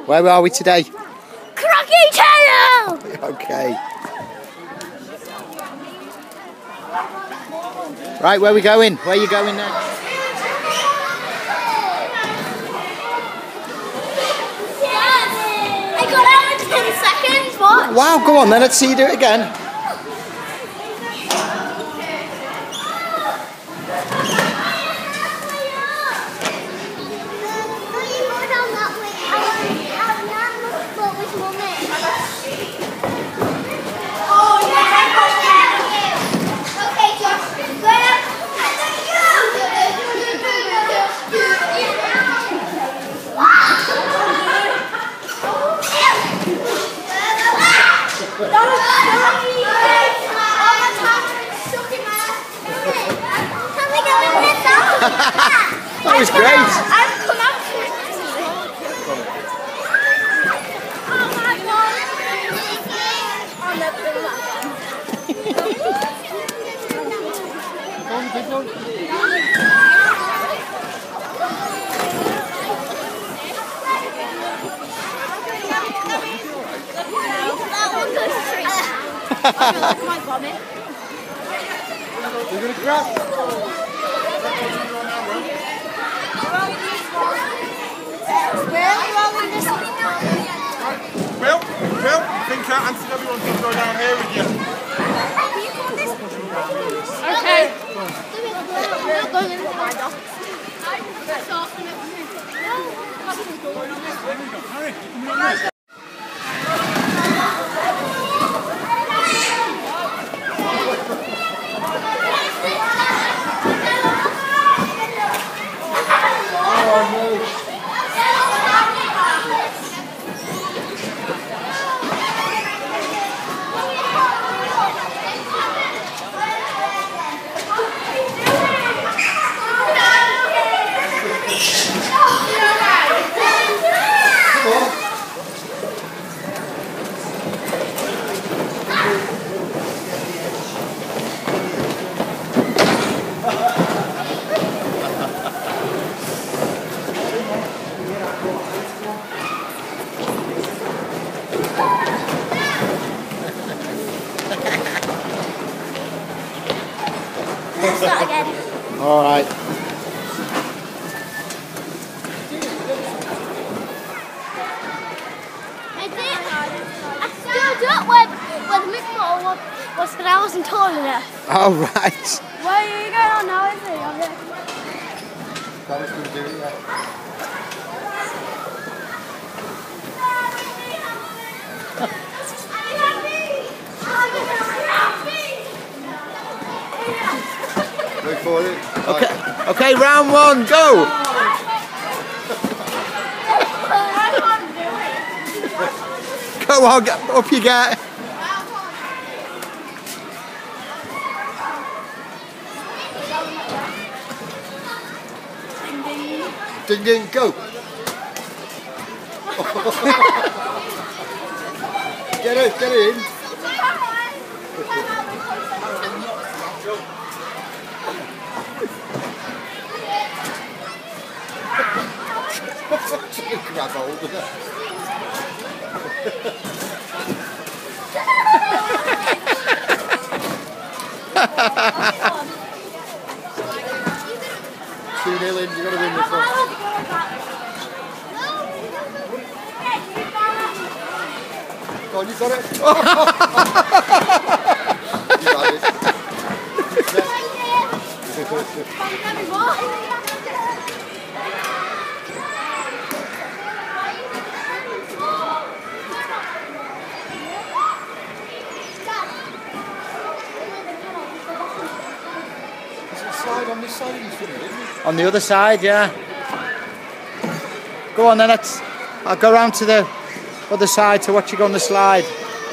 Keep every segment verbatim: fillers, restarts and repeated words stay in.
Where are we today? Crocky Trail! Okay. Right, where are we going? Where are you going next? I got out in ten seconds, what? Wow, go on then, let's see you do it again. That was great. I've come out to it. Oh my God. I'll never do that That one goes straight. Come on, Bobby. You're going to grab. Will, Will, I think uh, Auntie Debbie wants to go down here with you. Okay. Let's start again. All right. I did. I stood up when, when Mick was, was because I wasn't tall enough. All right. Where are you going on now, is it? That was going to do it, yeah. Go for it. Okay, okay, round one, go! Go on, get, up you get. Ding ding, go! Get it, get it in. Grab hold of it. two nil in, you've got to win this one. Go on, you got it. You got it. Slide on this side of your foot, isn't it? On the other side, yeah. Go on then, let's. I'll go round to the other side to watch you go on the slide.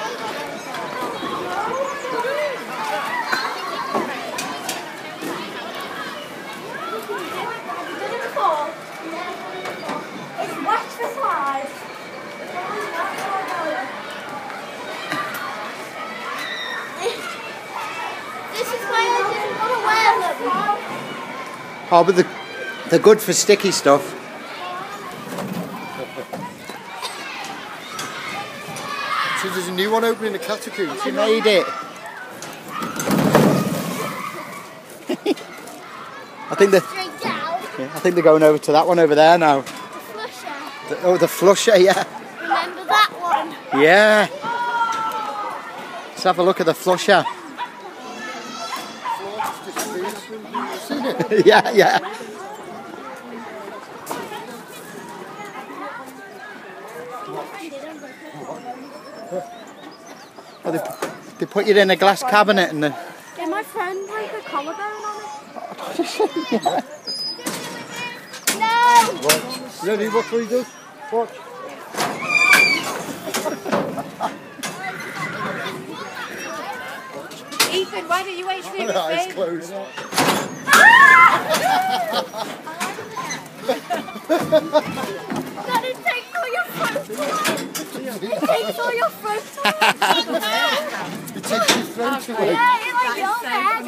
Oh, but the, they're good for sticky stuff. there's a new one opening in the catacombs. She made it. I think they. Yeah, I think they're going over to that one over there now. The flusher. The, oh, the flusher, yeah. Remember that one? Yeah. Let's have a look at the flusher. Yeah, yeah. Oh, they, they put you in a glass cabinet and the... Yeah, my friend has a collarbone on it. Yeah. No! Watch. Ready, watch what he does. Watch. Ethan, why don't you wait for your Eyes closed. Daddy, take all your photos. It takes all your photos. It takes your throat away. Yeah, it's like your hair.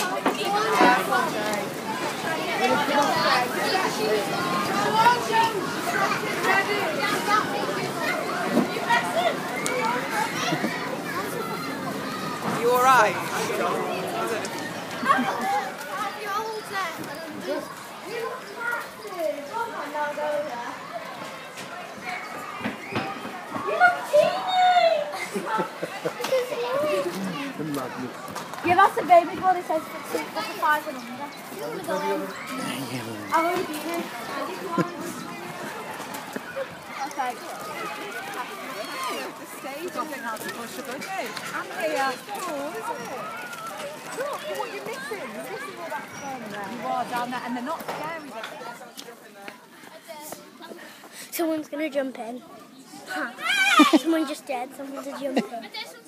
You alright? Yeah, that's the baby one. It says for five and under. I've already been here. Okay. The stage, I think that's a push, don't you? I'm here. Cool, isn't it? Look, what you're missing. You're missing all that fun there. You are down there, and they're not scary. Someone's gonna jump in. Huh. Someone just did. Someone's a jump in.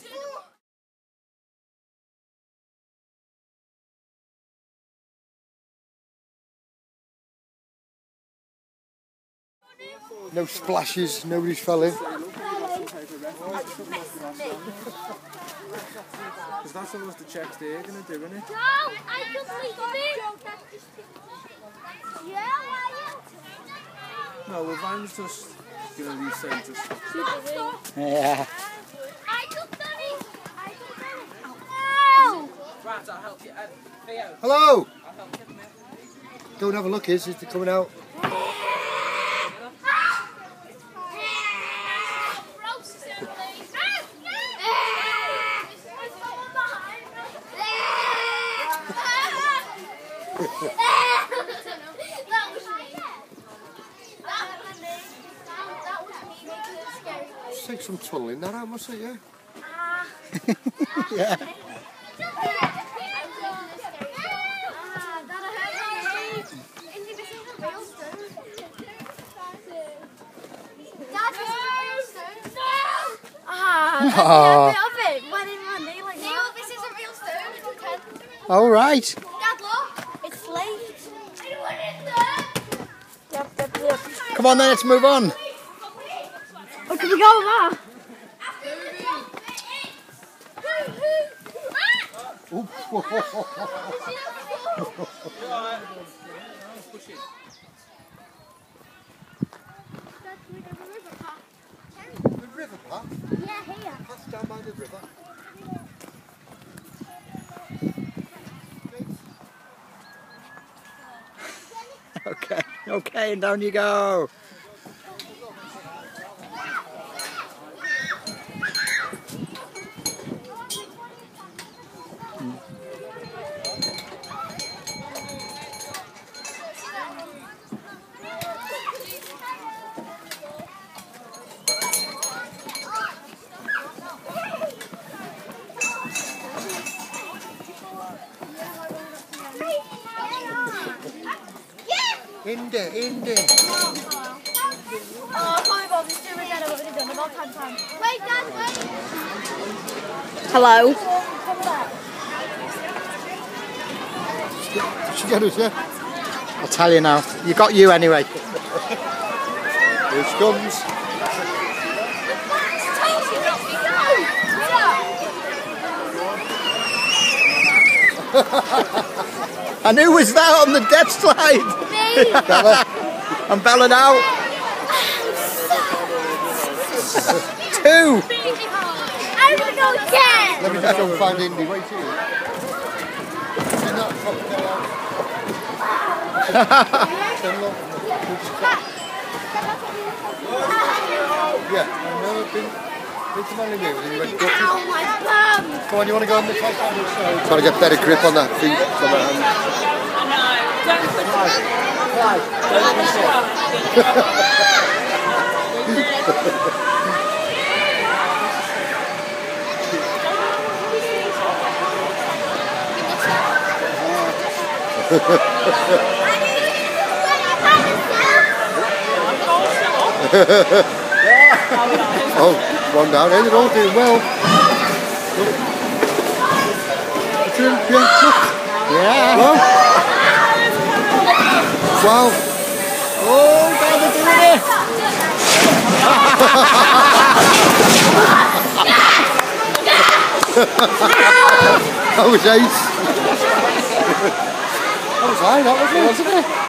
No splashes, nobody's fell in. Because that's almost the checks they're going to do, isn't it? No, I completed it. Yeah, No, well, Van's just going to reset just... Yeah. I just done it. I just done it. Right, I'll help you. Uh, Theo. Hello! I'll help you. Go and have a look, is it coming out? Take some tunneling that out, must it, yeah? Yeah. Ah, All right. Dad, look, it's late. Yep, yep, yep. Come on then, let's move on. Oh, can we go there? The river path? Yeah, here. Pass down by the river. Okay, okay, and down you go. In there, in there. Oh, I can't bother to do it again. I've already done about ten times. Wait, Dad, wait. Hello. Did she get us, yeah? I'll tell you now. You got you anyway. Here she comes. And who was that on the death slide? Me. Bella. I'm belling out. Two. go again! Let me just go and find Indy. Wait here. You're not fucking out. Yeah, I've never been, been to Molyneux with you red guppy. Ow, my bum! Come on, you want to go on the top hand or so? Trying to get better grip on that feet. On that hand. Oh, one down, eh? They're all doing well. Yeah, look. Yeah. Well. Wow. Oh, God, they're doing it. That was ace. That was high, that was it, wasn't it?